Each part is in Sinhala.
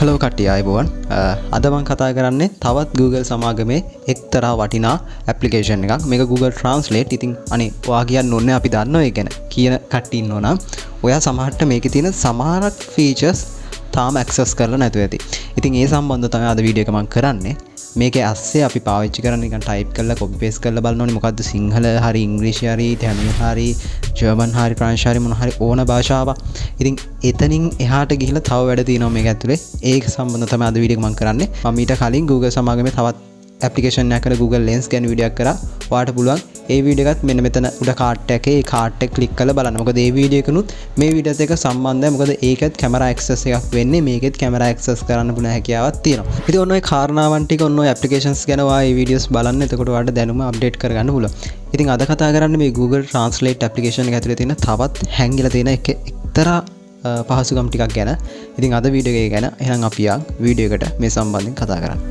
Hello කට්ටිය අයබෝවන් අද මම කතා කරන්නේ තවත් Google සමාගමේ එක්තරා වටිනා ඇප්ලිකේෂන් එකක් මේක Google Translate. ඉතින් අනේ ඔයා කියන්න ඕනේ අපි දන්නවා ඒ ගැන කියන කට්ටිය ඉන්නවා නම් ඔයා සමහරට මේකේ තියෙන සමහරක් ෆීචර්ස් තාම ඇක්සස් කරලා නැතුව ඇති. ඉතින් ඒ සම්බන්ධව තමයි අද වීඩියෝ එක මම කරන්නේ. මේකේ ඇස්සේ අපි පාවිච්චි කරන්නේ නිකන් ටයිප් කරලා කොපි පේස්ට් කරලා බලන්න ඕනේ මොකද්ද සිංහල හරි ඉංග්‍රීසි හරි තමිල් හරි ජර්මන් හරි ප්‍රංශ හරි මොන හරි ඕන භාෂාවක්. ඉතින් එතනින් එහාට ගිහිල්ලා තව වැඩ තියෙනවා මේක ඇතුලේ. ඒක සම්බන්ධව තමයි අද වීඩියෝ එක මම කරන්නේ. මම ඊට කලින් Google සමාගමේ තවත් ඇප්ලිකේෂන් එකක් කරලා Google Lens ගැන වීඩියෝ එකක් කරා. ඔයාලට පුළුවන් ඒ වීඩියෝ එකත් මෙන්න මෙතන උඩ කාට් එකේ ඒ කාට් එක ක්ලික් කරලා බලන්න. මොකද මේ වීඩියෝ එකනුත් මේ වීඩියෝත් එක්ක සම්බන්ධයි. මොකද ඒකත් කැමරා ඇක්සස් එකක් වෙන්නේ. මේකෙත් කැමරා ඇක්සස් කරන්න පුළුවන් හැකියාවක් තියෙනවා. ඉතින් ඔන්න ඔය කාරණාවන් ටික ඔන්න ඔය ඇප්ලිකේෂන්ස් ගැන ඔයා මේ වීඩියෝස් බලන්න. එතකොට ඔයාලට දැනුම අප්ඩේට් කරගන්න පුළුවන්. ඉතින් අද කතා කරන්නේ මේ Google Translate ඇප්ලිකේෂන් එක ඇතුලේ තියෙන තවත් හැංගිලා තියෙන එක්තරා පහසුකම් ටිකක් ගැන. ඉතින් අද වීඩියෝ එක ගැන එහෙනම් අපි යා වීඩියෝ එකට මේ සම්බන්ධයෙන් කතා කරන්න.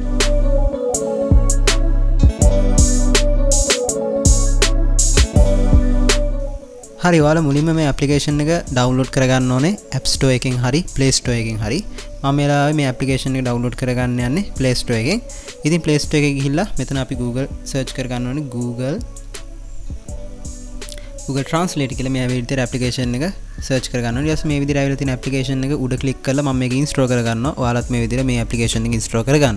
හරි ඔයාලා මුලින්ම මේ ඇප්ලිකේෂන් එක ඩවුන්ලෝඩ් කරගන්න ඕනේ App Store එකෙන් හරි Play Store එකෙන් හරි. මම මෙලාවේ මේ ඇප්ලිකේෂන් එක ඩවුන්ලෝඩ් කරගන්න යන්නේ Play Store එකෙන්. ඉතින් Play Store එකේ ගිහිල්ලා මෙතන අපි Google search කරගන්න ඕනේ Google Translate කියලා මේ විදිහට ඇප්ලිකේෂන් එක search කරගන්න ඕනේ. ඊට පස්සේ මේ විදිහට ආවිලා තියෙන ඇප්ලිකේෂන් එක උඩ ක්ලික් කරලා මම මේක install කරගන්නවා. ඔයාලත් මේ විදිහට මේ ඇප්ලිකේෂන් එක install කරගන්න.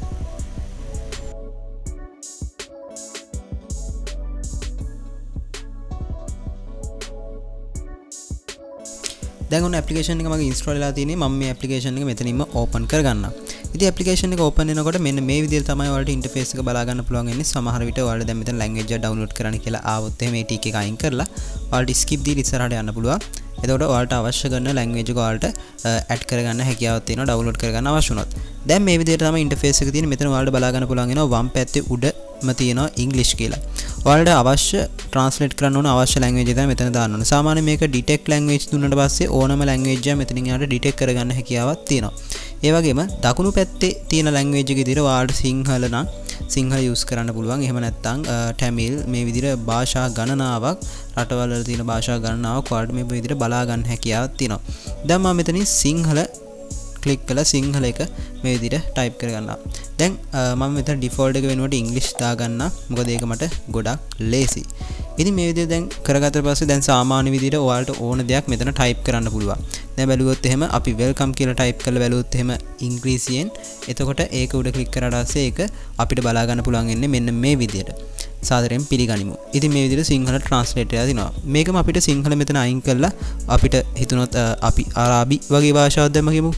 දැන් ඔන්න ඇප්ලිකේෂන් එක මගේ ඉන්ස්ටෝල් වෙලා තියෙන්නේ. මම මේ ඇප්ලිකේෂන් එක මෙතනින්ම ඕපන් කරගන්නවා. ඉතින් ඇප්ලිකේෂන් එක ඕපන් වෙනකොට මෙන්න මේ විදිහට තමයි ඔයාලට ඉන්ටර්ෆේස් එක බලා ගන්න පුළුවන් වෙන්නේ. සමහර විට ඔයාලට දැන් මෙතන ලැන්ග්වේජ් එක ඩවුන්ලෝඩ් කරන්න කියලා ආවොත් එහෙම මේ ටික එක අයින් කරලා ඔයාලට ස්කිප් දීලා ඉස්සරහට යන්න පුළුවන්. එතකොට ඔයාලට අවශ්‍ය කරන ලැන්ග්වේජ් එක ඔයාලට ඇඩ් කරගන්න හැකියාවක් තියෙනවා ඩවුන්ලෝඩ් කරගන්න අවශ්‍ය වුණොත්. දැන් මේ විදිහට තමයි ඉන්ටර්ෆේස් එක තියෙන්නේ. මෙතන ඔයාලට බලා ගන්න පුළුවන් වෙනවා වම් පැත්තේ උඩම තියෙනවා ඉංග්‍රීසි කියලා. ඔයාලට අවශ්‍ය ට්‍රාන්ස්ලේට් කරන්න ඕන අවශ්‍ය ලැන්ග්වේජ් එක තමයි මෙතන දාන්න ඕනේ. සාමාන්‍යයෙන් මේක ඩිටෙක්ට් ලැන්ග්වේජ් දුන්නාට පස්සේ ඕනම ලැන්ග්වේජ් එකක් මෙතනින් යාට ඩිටෙක්ට් කරගන්න හැකියාවක් තියෙනවා. ඒ වගේම දකුණු පැත්තේ තියෙන ලැන්ග්වේජ් එක විදිහට ඔයාලට සිංහල නම් සිංහල යූස් කරන්න පුළුවන්. එහෙම නැත්නම් තමිල් මේ විදිහට භාෂා ගණනාවක් රටවල් වල තියෙන භාෂා ගණනාවක් ඔයාලට මේ විදිහට බලා ගන්න හැකියාවක් තියෙනවා. දැන් මම මෙතනින් සිංහල ක්ලික් කළා සිංහල එක මේ විදිහට ටයිප් කරගන්නවා. දැන් මම මෙතන ඩිෆෝල්ට් එක වෙනුවට ඉංග්‍රීසි දාගන්නවා. මොකද ඒක මට ගොඩක් ලේසි. ඉතින් මේ විදිහට දැන් කරගත්ත පස්සේ දැන් සාමාන්‍ය විදිහට ඔයාලට ඕන දෙයක් මෙතන ටයිප් කරන්න පුළුවන්. දැන් බැලුවොත් එහෙම අපි වෙල්කම් කියලා ටයිප් කරලා බැලුවොත් එහෙම ඉංග්‍රීසියෙන් එතකොට ඒක උඩ ක්ලික් කරාට පස්සේ ඒක අපිට බලා ගන්න පුළුවන් වෙන්නේ මෙන්න මේ විදිහට. සාදරයෙන් පිළිගනිමු. ඉතින් මේ විදිහට සිංහල ට්‍රාන්ස්ලේට් එකක් දිනවා. මේකම අපිට සිංහල මෙතන අයින් කරලා අපිට හිතුනොත් අපි අරාබි වගේ භාෂාවක් දැම්ම කියමු.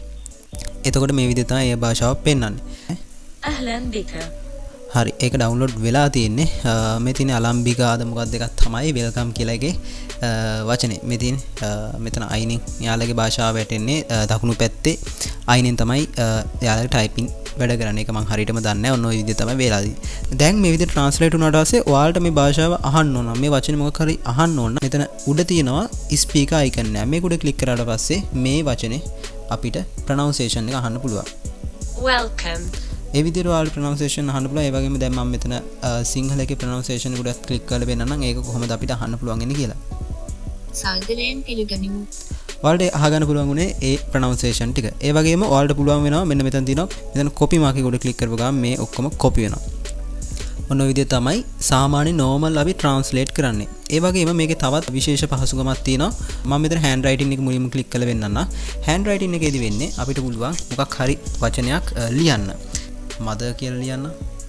එතකොට මේ විදිහට තමයි ඒ භාෂාව පෙන්වන්නේ. අහ්ලන් බික. හරි ඒක ඩවුන්ලෝඩ් වෙලා තියෙන්නේ. මේ තියෙන අලම්බිකාද මොකක්ද එකක් තමයි වෙල්කම් කියලා එකේ වචනේ. මේ තියෙන මෙතන අයිනෙන් යාළුවගේ භාෂාව වැටෙන්නේ දකුණු පැත්තේ අයිනෙන් තමයි යාළුවගේ ටයිපින් වැඩ කරන්නේ. ඒක මම හරියටම දන්නේ නැහැ. ඔන්න ඔය විදිහට තමයි වෙලා තියෙන්නේ. දැන් මේ විදිහට ට්‍රාන්ස්ලේට් වුණාට පස්සේ ඔයාලට මේ භාෂාව අහන්න ඕන. මේ වචනේ මොකක් හරි අහන්න ඕන. මෙතන උඩ තියෙනවා ස්පීකර් අයිකන් එක. මේක උඩ ක්ලික් කරාට පස්සේ මේ වචනේ අපිට ප්‍රොනවුන්සියේෂන් එක අහන්න පුළුවන්. welcome ඒ විදිහට ඔයාලට ප්‍රොනවුන්සියේෂන් අහන්න පුළුවන්. ඒ වගේම දැන් මම මෙතන සිංහල එකේ ප්‍රොනවුන්සියේෂන් උඩ ක්ලික් කරලා වෙනනම් ඒක කොහොමද අපිට අහන්න පුළුවන් වෙන්නේ කියලා. සාදරයෙන් පිළිගනිමු. ඔයාලට අහගන්න පුළුවන් උනේ ඒ ප්‍රොනවුන්සියේෂන් ටික. ඒ වගේම ඔයාලට පුළුවන් වෙනවා මෙන්න මෙතන තියෙනවා මෙතන කොපි මාක් එක උඩ ක්ලික් කරපුව ගමන් මේ ඔක්කොම කොපි වෙනවා. ඔන්න ඔය විදිහට තමයි සාමාන්‍ය නෝමල් අපි ට්‍රාන්ස්ලේට් කරන්නේ. ඒ වගේම මේකේ තවත් විශේෂ පහසුකමක් තියෙනවා. මම මෙතන හෑන්ඩ් රයිටින් එක මුලින්ම ක්ලික් කරලා වෙන්නන්න. හෑන්ඩ් රයිටින් එකේදී වෙන්නේ අපිට පුළුවන් මොකක් හරි වචනයක් ලියන්න. මදර් කියලා ලියන්න.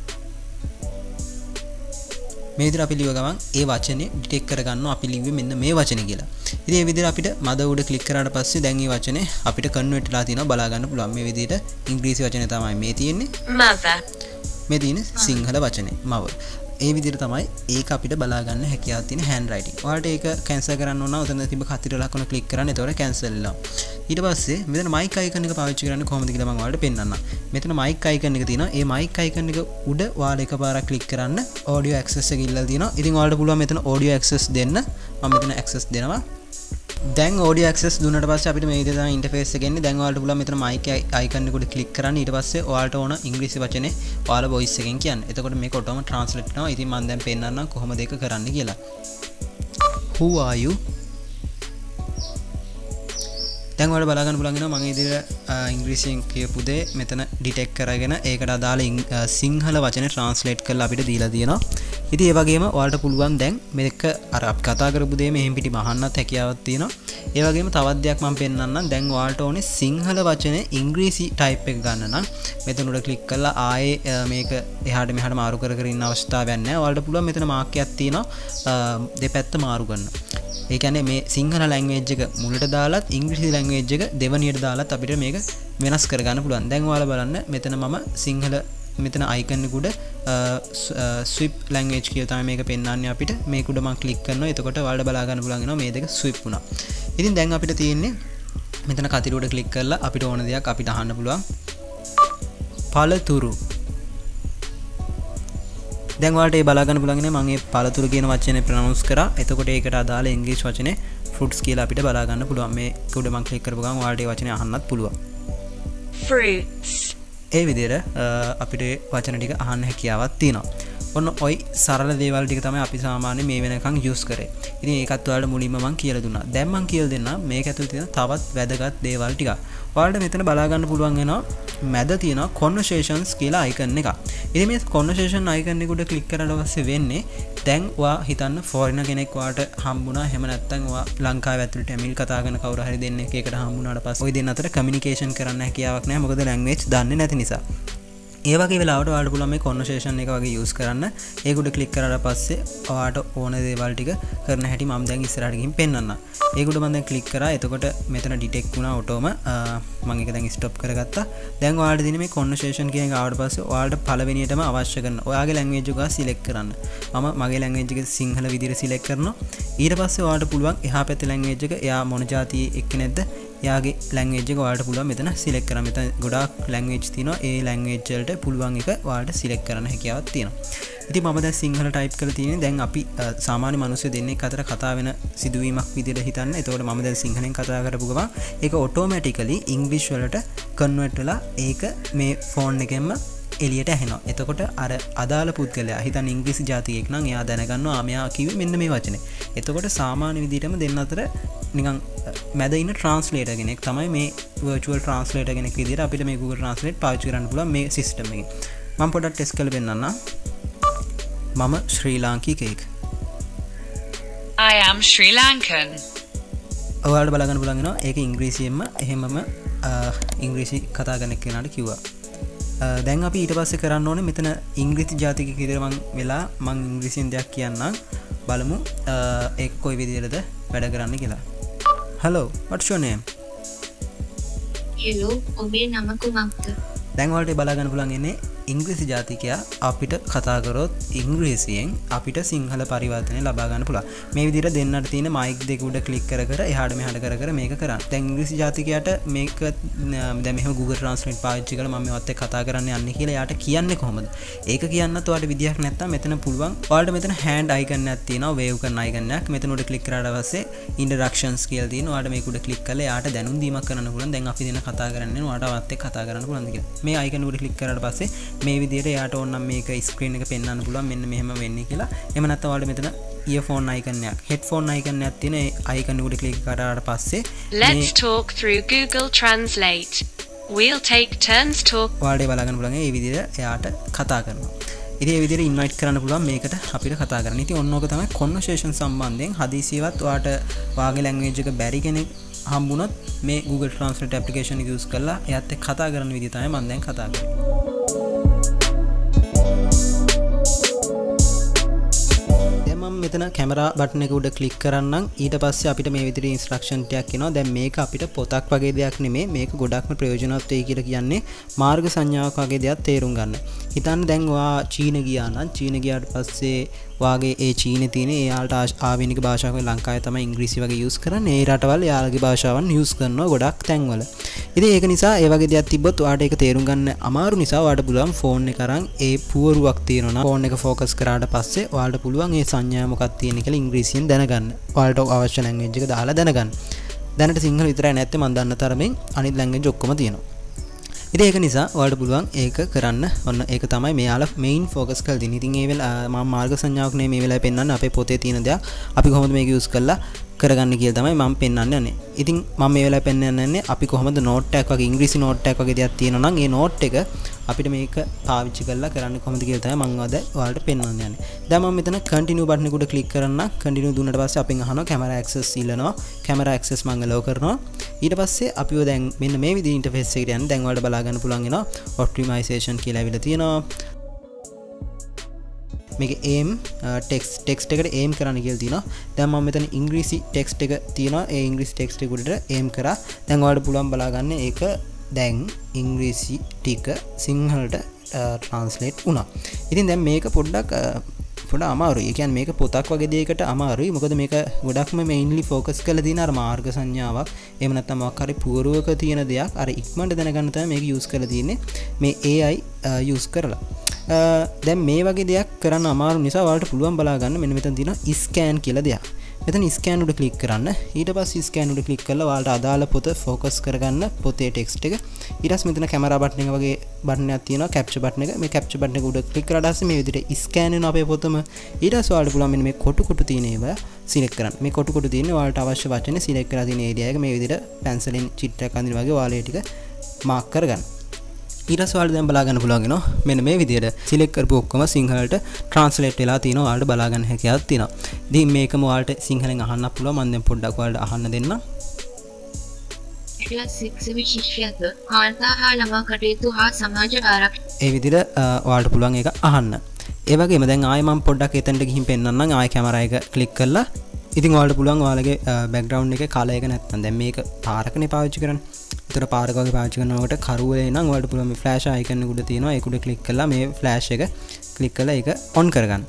මේ විදිහට අපි ලියව ගමන් ඒ වචනේ ඩිටෙක්ට් කරගන්නවා අපි ලිව්වේ මෙන්න මේ වචනේ කියලා. ඉතින් මේ විදිහට අපිට මදර් උඩ ක්ලික් කරාට පස්සේ දැන් මේ වචනේ අපිට කන්වර්ට් වෙලා තියෙනවා බලා ගන්න පුළුවන්. මේ විදිහට ඉංග්‍රීසි වචනේ තමයි මේ තියෙන්නේ. mother මේ තියෙන සිංහල වචනේ මව. ඒ විදිහට තමයි ඒක අපිට බලා ගන්න හැකියාවක් තියෙන හෑන්ඩ් රයිටින්. ඔයාලට ඒක කැන්සල් කරන්න ඕන නම් උතන තිබ්බ කතිර ලකුණ ක්ලික් කරන්න. එතකොට කැන්සල් වෙනවා. ඊට පස්සේ මෙතන මයික් අයිකන් එක පාවිච්චි කරන්නේ කොහොමද කියලා මම ඔයාලට පෙන්නන්නම්. මෙතන මයික් අයිකන් එක තියෙනවා. ඒ මයික් අයිකන් එක උඩ ඔයාලා එකපාරක් ක්ලික් කරන්න ඔඩියෝ ඇක්සස් එක ඉල්ලලා තියෙනවා. ඉතින් ඔයාලට පුළුවන් මෙතන ඔඩියෝ ඇක්සස් දෙන්න. මම මෙතන ඇක්සස් දෙනවා. දැන් ඔඩියෝ ඇක්සස් දුන්නාට පස්සේ අපිට මේ විදිහට තමයි ඉන්ටර්ෆේස් එක එන්නේ. දැන් ඔයාලට පුළුවන් මෙතන මයික් අයිකන් එක උඩ ක්ලික් කරන්න. ඊට පස්සේ ඔයාලට ඕන ඉංග්‍රීසි වචනේ ඔයාලා වොයිස් එකෙන් කියන්න. එතකොට මේක ඔටෝම ට්‍රාන්ස්ලේට් වෙනවා. ඉතින් මම දැන් පෙන්නන්නම් කොහොමද ඒක කරන්න කියලා. Who are you? දැන් ඔයාලට බලා ගන්න පුළුවන් වෙනවා මම ඉදිරියට ඉංග්‍රීසියෙන් කියපු දේ මෙතන ඩිටෙක්ට් කරගෙන ඒකට අදාළ සිංහල වචනේ ට්‍රාන්ස්ලේට් කරලා අපිට දීලා තියෙනවා. ඉතින් ඒ වගේම ඔයාලට පුළුවන් දැන් මේක අර අපි කතා කරපු දේ මෙහෙන් පිටිම අහන්නත් හැකියාවක් තියෙනවා. ඒ වගේම තවත් දෙයක් මම පෙන්නන්නම්. දැන් ඔයාලට ඕනේ සිංහල වචනේ ඉංග්‍රීසි ටයිප් එක ගන්න නම් මෙතන උඩ ක්ලික් කරලා ආයේ මේක එහාට මෙහාට මාරු කර කර ඉන්න අවශ්‍යතාවයක් නැහැ. ඔයාලට පුළුවන් මෙතන මාක් එකක් තියෙනවා දෙපැත්ත මාරු කරන්න. ඒ කියන්නේ මේ සිංහල ලැන්ග්වේජ් එක මුලට දාලත් ඉංග්‍රීසි ලැන්ග්වේජ් එක දෙවනියට දාලත් අපිට මේක වෙනස් කරගන්න පුළුවන්. දැන් ඔයාලා බලන්න මෙතන මම සිංහල මෙතන අයිකන් එක උඩ ස්විප් ලැන්ග්වේජ් කියලා තමයි මේක පෙන්වන්නේ අපිට. මේක උඩ මම ක්ලික් කරනවා. එතකොට ඔයාලට බලා ගන්න පුළුවන් වෙනවා මේ දෙක ස්විප් වුණා. ඉතින් දැන් අපිට තියෙන්නේ මෙතන කතිර උඩ ක්ලික් කරලා අපිට ඕන දෙයක් අපිට අහන්න පුළුවන්. පළතුරු. දැන් ඔයාලට ඒ බලා ගන්න පුළුවන් ඉන්නේ මම මේ පළතුරු කියන වචනේ ප්‍රොනවුන්ස් කරා. එතකොට ඒකට අදාළ ඉංග්‍රීසි වචනේ fruits කියලා අපිට බලා ගන්න පුළුවන්. මේ උඩ මම ක්ලික් කරපු ගමන් ඔයාලට ඒ වචනේ අහන්නත් පුළුවන්. fruits. ඒ විදිහට අපිට වචන ටික අහන්න හැකියාවක් තියෙනවා. ඔන්න ඔයි සරල දේවල් ටික තමයි අපි සාමාන්‍යයෙන් මේ වෙනකන් යූස් කරේ. ඉතින් ඒකත් ඔයාලට මුලින්ම මම කියලා දුන්නා. දැන් මම කියලා දෙන්නම් මේක ඇතුළේ තියෙන තවත් වැදගත් දේවල් ටික. ඔයාලට මෙතන බලා ගන්න පුළුවන් වෙනවා මැද තියෙනවා conversations කියලා icon එක. ඉතින් මේ conversation icon එක උඩ ක්ලික් කරලා පස්සේ වෙන්නේ දැන් ඔයා හිතන්න foreigner කෙනෙක් ඔයාට හම්බුණා. එහෙම නැත්නම් ඔයා ලංකාවේ ඇතුළේ ටැමිල් කතා කරන කවුරු හරි දෙන්නෙක් එකට හම්බුණාට පස්සේ ওই දෙන්න අතර communication කරන්න හැකියාවක් නැහැ. මොකද language දන්නේ නැති නිසා. ඒ වගේ වෙලාවට ඔයාලට පුළුවන් මේ conversation එක වගේ use කරන්න. ඒක උඩ ක්ලික් කරලා පස්සේ ඔයාට ඕන දේවල් ටික කරන හැටි මම දැන් ඉස්සරහට ගිහින් පෙන්නන්නම්. ඒක උඩ මම දැන් ක්ලික් කරා. එතකොට මෙතන detect වුණා ඔටෝම. මම ඒක දැන් stop කරගත්තා. දැන් ඔයාලට දිනේ මේ conversation කියන එක ආවට පස්සේ ඔයාලට පළවෙනියටම අවශ්‍ය කරන ඔයාගේ language එක select කරන්න. මම මගේ language එක සිංහල විදිහට select කරනවා. ඊට පස්සේ ඔයාලට පුළුවන් එහා පැත්තේ language එක එයා මොන ජාතියේ එක්කෙනෙක්ද යාගේ language එක ඔයාලට පුළුවන් මෙතන select කරන්න. මෙතන ගොඩාක් language තියෙනවා. ඒ language වලට පුළුවන් එක ඔයාලට select කරන්න හැකියාවක් තියෙනවා. ඉතින් මම දැන් සිංහල type කරලා තියෙන්නේ. දැන් අපි සාමාන්‍ය මිනිස්සු දෙන්නෙක් අතර කතා වෙන සිදුවීමක් විදිහට හිතන්න. එතකොට මම දැන් සිංහලෙන් කතා කරපු ගමන් ඒක automatically English වලට convert වෙලා ඒක මේ phone එකෙන්ම එළියට ඇහෙනවා. එතකොට අර අදාළ පුද්ගලයා හිතන්න ඉංග්‍රීසි ජාතිකයෙක් නම් එයා දැනගන්නවා මෙයා කිව්වේ මෙන්න මේ වචනේ. එතකොට සාමාන්‍ය විදිහටම දෙන්න අතර නිකන් මැද ඉන්න ට්‍රාන්ස්ලේටර් කෙනෙක් තමයි මේ virtual translator කෙනෙක් විදිහට අපිට මේ Google Translate පාවිච්චි කරන්න පුළුවන් මේ සිස්ටම් එකේ. මම පොඩ්ඩක් ටෙස්ට් කරලා පෙන්නන්නම්. මම ශ්‍රී ලාංකිකයෙක්. I am Sri Lankan. ඔයාලට බලා ගන්න පුළුවන් වෙනවා ඒක ඉංග්‍රීසියෙන්ම එහෙමම ඉංග්‍රීසි කතා කරන කෙනාට කිව්වා. දැන් අපි ඊට පස්සේ කරන්න ඕනේ මෙතන ඉංග්‍රීසි ජාතිකයෙක් විදිහට මම ඉංග්‍රීසියෙන් දෙයක් කියන්නම්. බලමු ඒක කොයි විදිහටද වැඩ කරන්න කියලා. Hello, what's your name? Hello, ඔබේ නම කුමක්ද? දැන් ඔයාලට බලා ගන්න පුළුවන් ඉන්නේ ඉංග්‍රීසි ජාතිකයා අපිට කතා කරොත් ඉංග්‍රීසියෙන් අපිට සිංහල පරිවර්තනය ලබා ගන්න පුළුවන්. මේ විදිහට දෙන්නට තියෙන මයික් දෙක උඩ ක්ලික් කර කර එහාට මෙහාට කර කර මේක කරන්න. දැන් ඉංග්‍රීසි ජාතිකයාට මේක දැන් මෙහෙම Google Translate පාවිච්චි කරලා මම මේවත් එක්ක කතා කරන්න යන්නේ කියලා එයාට කියන්නේ කොහොමද? ඒක කියන්නත් ඔයාලට විදියක් නැත්තම් මෙතන පුළුවන්. ඔයාලට මෙතන hand icon එකක් තියෙනවා, wave කරන icon එකක්. මෙතන උඩ ක්ලික් කරාට පස්සේ instructions කියලා තියෙනවා. ඔයාලට මේක උඩ ක්ලික් කරලා එයාට දැනුම් දීමක් කරන්න පුළුවන්. දැන් අපි දෙන්න කතා කරන්නේ ඔයාලට වත් එක්ක කතා කරන්න පුළුවන්ද කියලා. මේ icon උඩ ක්ලික් කරාට පස්සේ මේ විදිහට එයාට ඕන නම් මේක ස්ක්‍රීන් එක පෙන්වන්න පුළුවන් මෙන්න මෙහෙම වෙන්නේ කියලා. එහෙම නැත්නම් ඔයාලට මෙතන earphone icon එකක්, headphone icon එකක් තියෙන ඒ icon උඩ ක්ලික් කරාට පස්සේ Let's talk through Google Translate. We'll take turns talk. ඔයාලට බලා ගන්න පුළුවන් මේ විදිහට එයාට කතා කරනවා. ඉතින් මේ විදිහට invite කරන්න පුළුවන් මේකට අපිට කතා කරන්න. ඉතින් ඔන්න ඕක තමයි conversation සම්බන්ධයෙන් හදිසියවත් ඔයාට වාගේ language එක බැරි කෙනෙක් හම්බුනොත් මේ Google Translate application එක use කරලා එයාත් එක්ක කතා කරන විදිහ තමයි මම දැන් කතා කරන්නේ. මෙතන කැමරා බටන් එක උඩ ක්ලික් කරන්නම්. ඊට පස්සේ අපිට මේ විදිහට ඉන්ස්ට්‍රක්ෂන් ටිකක් එනවා. දැන් මේක අපිට පොතක් වගේ දෙයක් නෙමෙයි. මේක ගොඩක්ම ප්‍රයෝජනවත් වෙයි කියලා කියන්නේ මාර්ග සංඥාවක් වගේ දෙයක් තේරුම් ගන්න. හිතන්න දැන් ඔයා චීන ගියා නම් චීන ගියාට පස්සේ වාගේ ඒ චීනේ තියෙන එයාලට ආවෙනික භාෂාවක් ලංකාවේ තමයි ඉංග්‍රීසි වගේ යූස් කරන්නේ. ඒ රටවල් එයාලගේ භාෂාවන් යූස් කරනවා ගොඩක් තැන්වල. ඉතින් ඒක නිසා ඒ වගේ දෙයක් තිබ්බොත් ඔයාට ඒක තේරුම් ගන්න අමාරු නිසා ඔයාට පුළුවන් ෆෝන් එක අරන් ඒ පුවරුවක් තියෙනවා නම් ෆෝන් එක ફોකස් කරාට පස්සේ ඔයාලට පුළුවන් ඒ සංඥා මොකක්ද තියෙන කියලා ඉංග්‍රීසියෙන් දැනගන්න. ඔයාලට අවශ්‍ය ලැන්ග්වේජ් එක දාලා දැනගන්න. දැනට සිංහල විතරයි නැත්තේ මම දන්න තරමින් අනිත් ලැන්ග්වේජ් ඔක්කොම තියෙනවා. ඉතින් ඒක නිසා ඔයාලට පුළුවන් ඒක කරන්න. ඔන්න ඒක තමයි මෙයාලා මේන් ફોකස් කරලා තියෙන්නේ. ඉතින් ඒ වෙලාව මම මාර්ග සංඥාවක් නේ මේ වෙලාවේ පෙන්වන්නේ අපේ පොතේ තියෙන දේක් අපි කොහොමද මේක යූස් කරලා කරගන්න කියලා තමයි මම පෙන්වන්න යන්නේ. ඉතින් මම මේ වෙලාවේ පෙන්වන්න යන්නේ අපි කොහොමද නෝට් එකක් වගේ ඉංග්‍රීසි නෝට් එකක් වගේ දෙයක් තියෙනවා නම් ඒ නෝට් එක අපිට මේක පාවිච්චි කරලා කරන්න කොහොමද කියලා තමයි මම අද ඔයාලට පෙන්වන්න යන්නේ. දැන් මම මෙතන කන්ටිනියු බටන් එක උඩ ක්ලික් කරන්න. කන්ටිනියු දුන්නාට පස්සේ අපෙන් අහනවා කැමරා ඇක්සස් ඉල්ලනවා. කැමරා ඇක්සස් මම allow කරනවා. ඊට පස්සේ අපිව දැන් මෙන්න මේ විදිහේ ඉන්ටර්ෆේස් එකකට යන්නේ. දැන් ඔයාලට බලා ගන්න පුළුවන් වෙනවා ඔප්ටිමයිසේෂන් කියලා ඇවිල්ලා තියෙනවා. මේක aim text එකට aim කරන්න කියලා තියෙනවා. දැන් මම මෙතන ඉංග්‍රීසි text එක තියෙනවා. ඒ ඉංග්‍රීසි text එක උඩට aim කරා. දැන් ඔයාලට පුළුවන් බලා ගන්න ඒක දැන් ඉංග්‍රීසි ටික සිංහලට translate වුණා. ඉතින් දැන් මේක පොඩ්ඩක් අමාරුයි. ඒ කියන්නේ මේක පොතක් වගේ දෙයකට අමාරුයි. මොකද මේක ගොඩක්ම mainly focus කරලා තියෙන අර මාර්ග සංඥාවක්. එහෙම නැත්නම් මොකක් හරි පුවරුවක තියෙන දෙයක් අර ඉක්මනට දැනගන්න තමයි මේක use කරලා තියෙන්නේ. මේ AI use කරලා. දැන් මේ වගේ දෙයක් කරන්න අමාරු නිසා ඔයාලට පුළුවන් බලා ගන්න මෙන්න මෙතන තියෙනවා scan කියලා දෙයක්. මෙතන scan උඩ ක්ලික් කරන්න. ඊට පස්සේ scan උඩ ක්ලික් කරලා ඔයාලට අදාළ පොත ફોකස් කරගන්න පොතේ ටෙක්ස්ට් එක. ඊට පස්සේ මෙතන කැමරා බටන් එක වගේ බටන් එකක් තියෙනවා capture බටන් එක. මේ capture බටන් එක උඩ ක්ලික් කරලා ඊට පස්සේ මේ විදිහට scan වෙන අපේ පොතම. ඊට පස්සේ ඔයාලට පුළුවන් මෙන්න මේ කොටු තියෙන ඒවා select කරන්න. මේ කොටු තියෙන්නේ ඔයාලට අවශ්‍ය වචනේ select කරලා තියෙන area එක මේ විදිහට පැන්සලෙන් චිත්‍රයක් අඳින වගේ ඔයාලා ඒ ටික මාක් කරගන්න. ඊට පස්සේ ඔයාලට දැන් බලා ගන්න පුළුවන් වෙනවා මෙන්න මේ විදිහට select කරපු ඔක්කොම සිංහලට translate වෙලා තියෙනවා. ඔයාලට බලා ගන්න හැකියාවක් තියෙනවා. ඉතින් මේකම ඔයාලට සිංහලෙන් අහන්න පුළුවන්. මම දැන් පොඩ්ඩක් ඔයාලට අහන්න දෙන්නම්. ඒ විදිහට ඔයාලට පුළුවන් ඒක අහන්න. ඒ වගේම දැන් ආයෙ මම පොඩ්ඩක් එතනට ගිහින් පෙන්නන්නම්. ආයෙ කැමරා එක ක්ලික් කරලා ඉතින් ඔයාලට පුළුවන් ඔයාලගේ බෑග්ග්‍රවුන්ඩ් එකේ කලර් එක නැත්තම් දැන් මේක පාරකනේ පාවිච්චි කරන්නේ. ඒතර පාරක වගේ පාවිච්චි කරනකොට කරුවේ නම් ඔයාලට පුළුවන් මේ ෆ්ලෑෂ් අයිකන් එක උඩ තියෙනවා. ඒක උඩ ක්ලික් කරලා මේ ෆ්ලෑෂ් එක ක්ලික් කරලා ඒක ඔන් කරගන්න.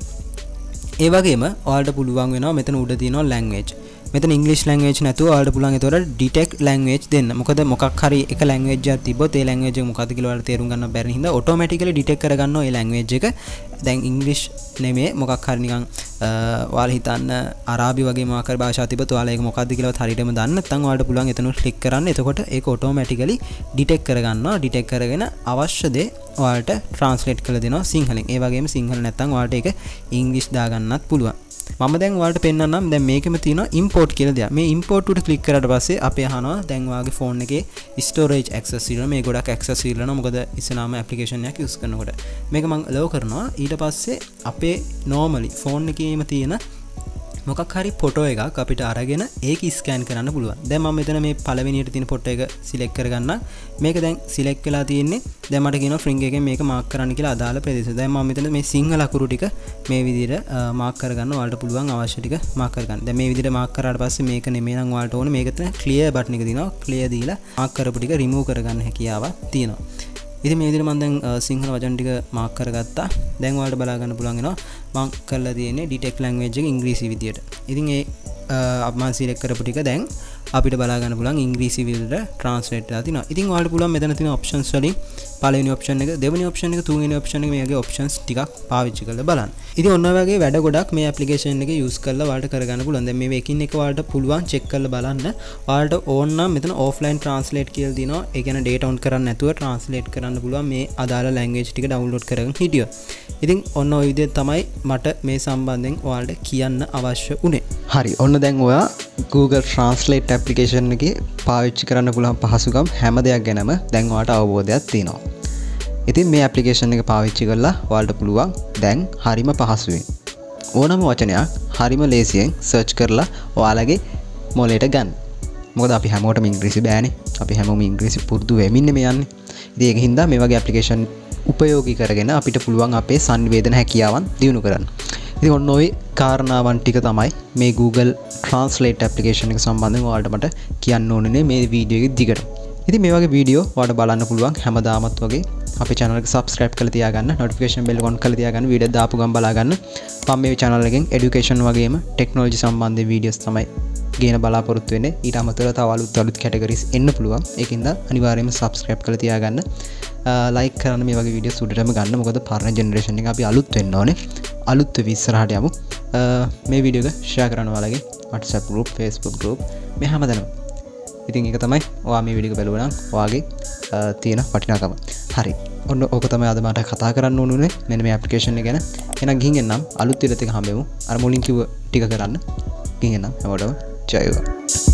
ඒ වගේම ඔයාලට පුළුවන් වෙනවා මෙතන උඩ තියෙනවා ලැන්ග්වේජ්. මෙතන ඉංග්‍රීසි ලැන්ග්වේජ් නැතුව ඔයාලට පුළුවන් ඒතකොට ඩිටෙක්ට් ලැන්ග්වේජ් දෙන්න. මොකද මොකක් හරි එක ලැන්ග්වේජ් එකක් තිබ්බොත් ඒ ලැන්ග්වේජ් එක මොකක්ද කියලා ඔයාලට තේරුම් ගන්න බැරි හින්දා ඔටෝමැටිකලි ඩිටෙක්ට් කරගන්නවා ඒ ලැන්ග්වේජ් එක. දැන් ඉංග්‍රීසි නෙමෙයි මොකක් හරි නිකන් ඔයාලා හිතන්න අරාබි වගේ මොකක් හරි භාෂාවක් තිබ්බොත් ඔයාලා ඒක මොකක්ද කියලාවත් හරියටම දන්නේ නැත්නම් ඔයාලට පුළුවන් එතන ක්ලික් කරන්න. එතකොට ඒක ඔටෝමැටිකලි ඩිටෙක්ට් කරගන්නවා. ඩිටෙක්ට් කරගෙන අවශ්‍ය දේ ඔයාලට ට්‍රාන්ස්ලේට් කරලා දෙනවා සිංහලෙන්. ඒ වගේම සිංහල නැත්නම් ඔයාලට ඒක ඉංග්‍රීසි දාගන්නත් පුළුවන්. මම දැන් ඔයාලට පෙන්නන්නම්. දැන් මේකෙම තියෙනවා import කියලා දෙයක්. මේ import උඩ ක්ලික් කරාට පස්සේ අපේ අහනවා දැන් ඔයාගේ ෆෝන් එකේ storage access ඉල්ලනවා. මේ ගොඩක් access ඉල්ලනවා. මොකද ඉස්සෙල්ලාම application එකක් use කරනකොට. මේක මම allow කරනවා. ඊට පස්සේ අපේ normally ෆෝන් එකේම තියෙන මොකක් හරි ෆොටෝ එකක් අපිට අරගෙන ඒක ස්කෑන් කරන්න පුළුවන්. දැන් මම මෙතන මේ පළවෙනියට තියෙන ෆොටෝ එක සිලෙක්ට් කරගන්න. මේක දැන් සිලෙක්ට් වෙලා තියෙන්නේ. දැන් මට කියනවා ෆින්ගර් එකෙන් මේක මාක් කරන්න කියලා අදාළ ප්‍රදේශය. දැන් මම මෙතන මේ සිංහල අකුරු ටික මේ විදිහට මාක් කරගන්න. ඔයාලට පුළුවන් අවශ්‍ය ටික මාක් කරගන්න. දැන් මේ විදිහට මාක් කරාට පස්සේ මේක නෙමෙයි නම් ඔයාලට ඕනේ මේක තමයි ක්ලියර් බටන් එක දිනවා. ක්ලියර් දීලා මාක් කරපු ටික රිමූව් කරගන්න හැකියාවක් තියෙනවා. ඉතින් මේ විදිහට මම දැන් සිංහල වචන ටික මාක් කරගත්තා. දැන් ඔයාලට බලා ගන්න පුළුවන් වෙනවා මම කරලා තියෙන්නේ ඩිටෙක්ට් ලැන්ග්වේජ් එක ඉංග්‍රීසි විදියට. ඉතින් ඒ මම සිලෙක්ට් කරපු ටික දැන් අපිට බලා ගන්න පුළුවන් ඉංග්‍රීසි විදියට ට්‍රාන්ස්ලේට් වෙලා තිනවා. ඉතින් ඔයාලට පුළුවන් මෙතන තියෙන ඔප්ෂන්ස් වලින් පළවෙනි ඔප්ෂන් එක, දෙවෙනි ඔප්ෂන් එක, තුන්වෙනි ඔප්ෂන් එක මේ වගේ ඔප්ෂන්ස් ටිකක් පාවිච්චි කරලා බලන්න. ඉතින් ඔන්න ඔය වගේ වැඩ ගොඩක් මේ ඇප්ලිකේෂන් එක යූස් කරලා ඔයාලට කරගන්න පුළුවන්. දැන් මේ එකින් එක ඔයාලට පුළුවන් චෙක් කරලා බලන්න. ඔයාලට ඕන නම් මෙතන offline translate කියලා දිනවා. ඒ කියන්නේ data on කරන්න නැතුව translate කරන්න පුළුවන් මේ අදාළ language ටික download කරගෙන හිටියොත්. ඉතින් ඔන්න ඔය විදිහට තමයි මට මේ සම්බන්ධයෙන් ඔයාලට කියන්න අවශ්‍ය උනේ. හරි. ඔන්න දැන් ඔයා Google Translate application එකේ පාවිච්චි කරන්න පුළුවන් පහසුකම් හැම දෙයක් ගැනම දැන් ඔයාලට අවබෝධයක් තියෙනවා. ඉතින් මේ application එක පාවිච්චි කරලා ඔයාලට පුළුවන් දැන් හරිම පහසුවෙන් ඕනම වචනයක් හරිම ලේසියෙන් search කරලා ඔයාලගේ මොලේට ගන්න. මොකද අපි හැමෝටම ඉංග්‍රීසි බෑනේ. අපි හැමෝම ඉංග්‍රීසි පුරුදු වෙමින් මේ යන්නේ. ඉතින් ඒක හින්දා මේ වගේ application උපයෝගී කරගෙන අපිට පුළුවන් අපේ සංවේදන හැකියාවන් දියුණු කරන්න. ඉතින් ඔන්න ඔය කාරණාවන් ටික තමයි මේ Google Translate application එක සම්බන්ධව ඔයාලට මට කියන්න ඕනේ මේ වීඩියෝ එකේ දිගට. ඉතින් මේ වගේ වීඩියෝ ඔයාලට බලන්න පුළුවන් හැමදාමත් වගේ අපේ channel එක subscribe කරලා තියාගන්න, notification bell on කරලා තියාගන්න, වීඩියෝ දාපු ගමන් බලා ගන්න. මම මේ channel එකෙන් education වගේම technology සම්බන්ධ වීඩියෝස් තමයි ගේන බලාපොරොත්තු වෙන්නේ. ඊට අමතරව තව අලුත් categories එන්න පුළුවන්. ඒකින්ද අනිවාර්යයෙන්ම subscribe කරලා තියාගන්න. like කරන්න මේ වගේ වීඩියෝස් උඩටම ගන්න. මොකද පරණ generation එක අපි අලුත් වෙන්න ඕනේ. අලුත් වෙවි ඉස්සරහට යමු. මේ වීඩියෝ එක share කරන්න ඔයාලගේ WhatsApp group, Facebook group මේ හැමදැනම ඉතින් ඒක තමයි ඔයා මේ වීඩියෝ එක බලුවා නම් ඔයාගේ තියෙන වටිනාකම. හරි. ඔන්න ඕක තමයි අද මට කතා කරන්න ඕනුනේ මෙන්න මේ ඇප්ලිකේෂන් එක ගැන. එහෙනම් ගිහින් එන්නම් අලුත් විදිහට එක හම්බෙමු. අර මුලින් කිව්ව ටික කරන්න. ගිහින් එන්නම් හැමෝටම ජය වේවා.